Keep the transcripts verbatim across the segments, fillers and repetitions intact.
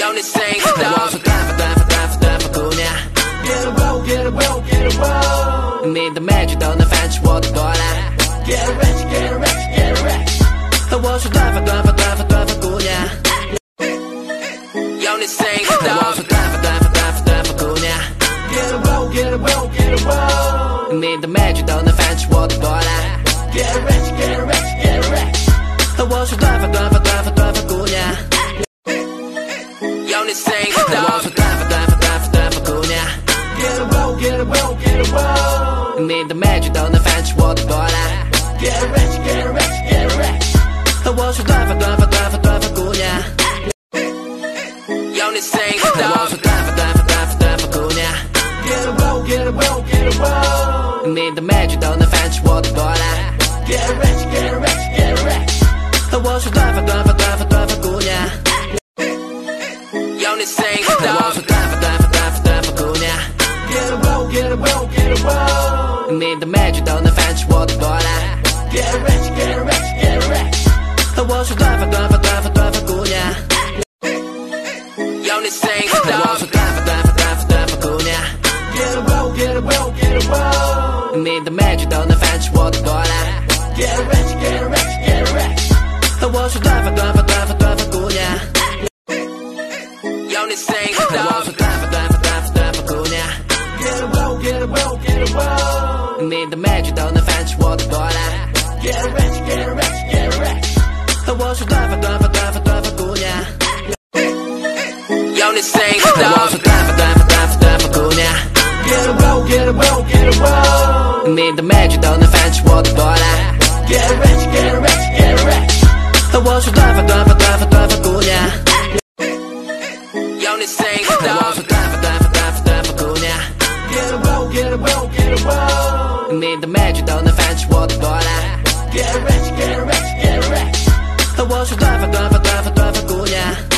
用你声音我说大发大发大发大发姑娘 Get a roll, get a roll, get a roll 你的美剧都能翻起我的波澜 Get rich, get rich, get rich 和我说大发大发大发大发姑娘用你声音我说大发大发大发大发姑娘 Get a roll, get a roll, get a roll 你的美剧都能翻起我的波澜 Get rich, get rich, get rich 和我说大发大发大发大发姑娘用你声音我说大发大发大发大发姑娘 Get a roll, get a roll, get a roll 你的美剧都能翻起我的波澜 Get rich, get rich, get rich 和我说大发大发大发大发姑娘用你声音我说大发大发大发大发姑娘 Get a roll, get a roll, get a roll 你的美剧都能翻起我的波澜 Get rich, get rich, get rich 和我说大发大发大发大发姑娘用你声音我说大发大发大发大发姑娘 Get a roll, get a roll, get a roll 你的美剧都能翻起我的波澜 Get rich, get rich, get rich 和我说大发大发大发大发姑娘用你声音我说大发大发大发大发姑娘 Get a roll, get a roll, get a roll 你的美剧都能翻起我的波澜 Get rich, get rich, get rich 和我说大发大发大发大发姑娘用你声音我说大发大发大发大发姑娘 Get a roll, get a roll, get a roll 你的美剧都能翻起我的波澜 Get rich, get rich, get rich 和我说大发大发大发大发姑娘用你声音我说大发大发大发大发姑娘 Get a roll, get a roll, get a roll 你的美剧都能翻起我的波澜 Get rich, get rich, get rich 和我说大发大发大发大发姑娘用你声音我说大发大发大发大发姑娘 Get a roll, get a roll, get a roll 你的美剧都能翻起我的波澜 Get rich, get rich, get rich 和我说大发大发大发大发姑娘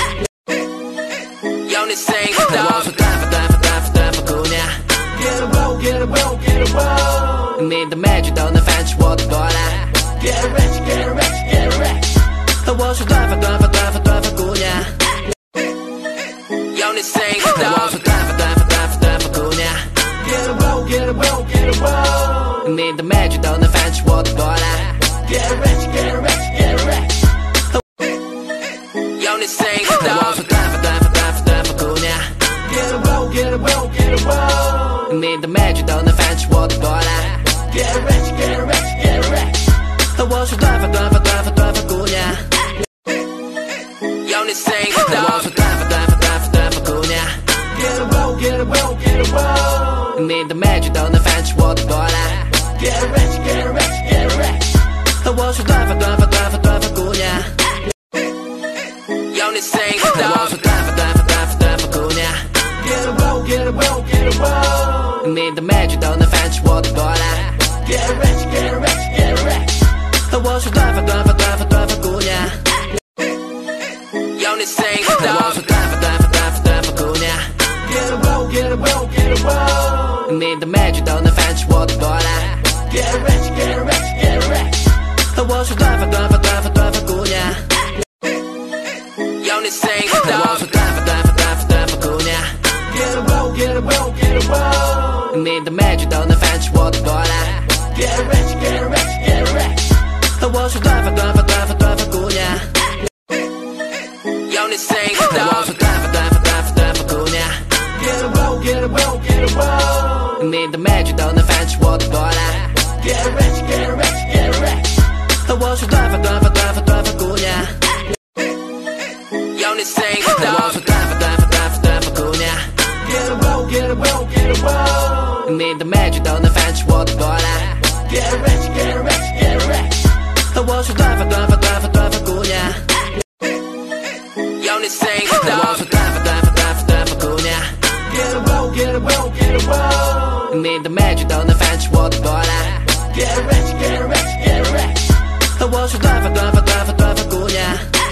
用你声音我说大发大发大发大发姑娘 Get a roll, get a roll, get a roll 你的美剧都能翻起我的波澜 Get rich, get rich, get rich 和我说大发大发大发大发姑娘用你声音我说大发大发大发大发姑娘 Get a roll, get a roll, get a roll 你的美剧都能翻起我的波澜 Get rich, get rich, get rich 用你声音我说大发大发大发大发姑娘 Get a roll, get a roll, get a roll 你的美剧都能翻起我的波澜 Get rich, get rich, get rich 和我说大发大发大发大发姑娘用你声音我说大发大发大发大发姑娘 Get a roll, get a roll, get a roll 你的美剧都能翻起我的波澜 Get rich, get rich, get rich 和我说大发大发大发大发姑娘用你声音我说大发大发大发大发姑娘 Get a roll, get a roll, get a roll 你的美剧都能翻起我的波澜 Get rich, get rich, get rich 和我说大发大发大发大发姑娘用你声音我说大发大发大发大发姑娘 Get a roll, get a roll, get a roll 你的美剧都能翻起我的波澜 Get rich, get rich, get rich 和我说大发大发大发大发姑娘用你声音我说大发大发大发大发姑娘 Get a roll, get a roll, get a roll 你的美剧都能翻起我的波澜 Get rich, get rich, get rich 和我说大发大发大发大发姑娘用你声音我说大发大发大发大发姑娘 Get a roll, get a roll, get a roll 你的美剧都能翻起我的波澜 Get rich, get rich, get rich 和我说大发大发大发大发姑娘用你声音我说大发大发大发大发姑娘 Get a roll, get a roll, get a roll 你的美剧都能翻起我的波澜 Get rich, get rich, get rich 和我说大发大发大发大发姑娘用你声音我说大发大发大发大发姑娘 Get a roll, get a roll, get a roll 你的美剧都能翻起我的波澜 Get rich, get rich, get rich 和我说大发大发大发大发姑娘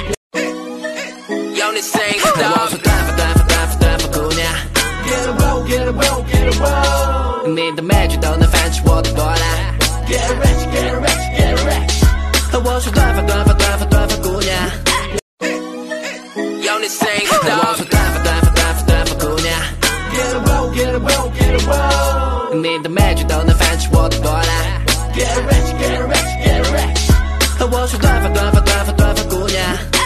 用你声音我说大发大发大发大发姑娘 Get a roll, get a roll, get a roll 你的美剧都能翻起我的波澜 Get rich, get rich, get rich 和我说大发大发大发大发姑娘用你声道。我说大发大发大发大发姑娘 ，Get a roll, get a roll, get a roll。你的美剧都能翻起我的波澜 ，Get rich, get rich, get rich。和我说大发大发大发大发姑娘，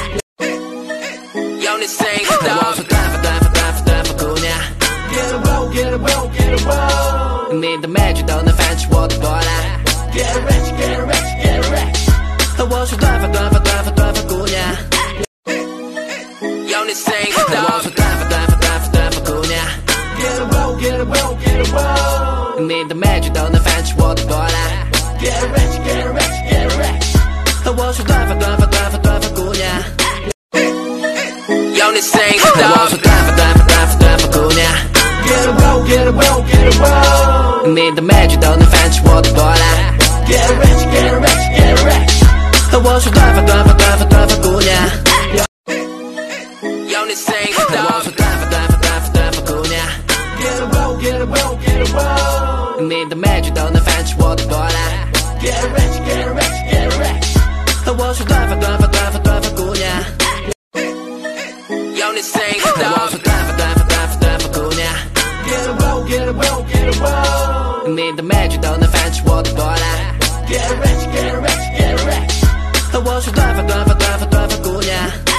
用你声道。我说大发大发大发大发姑娘 ，Get a roll, get a roll, get a roll。你的美剧都能翻起我的波澜 ，Get rich, get rich, get rich。和我说大发大发大发大发姑娘。用你声道。我说大发大发大发大发姑娘 ，Get a roll, get a roll, get a roll。你的美剧都能翻起我的波澜 ，Get rich, get rich, get rich。和我说大发大发大发大发姑娘，用你声道。我说大发大发大发大发姑娘 ，Get a roll, get a roll, get a roll。你的美剧都能翻起我的波澜 ，Get rich, get rich, get rich。和我说大发大发大发大发姑娘。用你声道。我说大发大发大发大发姑娘 ，Get a roll, get a roll, get a roll。你的美剧都能翻起我的波澜 ，Get rich, get rich, get rich。和我说大发大发大发大发姑娘，用你声道。我说大发大发大发大发姑娘 ，Get a roll, get a roll, get a roll。你的美剧都能翻起我的波澜 ，Get rich, get rich, get rich。和我说大发大发大发大发姑娘。